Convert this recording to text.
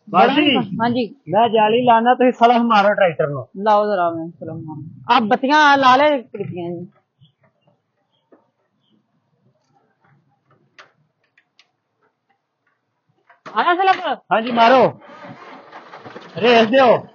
बाजी हाँ जी मैं जाली लाना तुम सलफ मारो ट्रैक्टर नो लाओ जरा मैं सलाम आप बत्तियां ला ले जी आया सलफ हाँ जी मारो रेस दो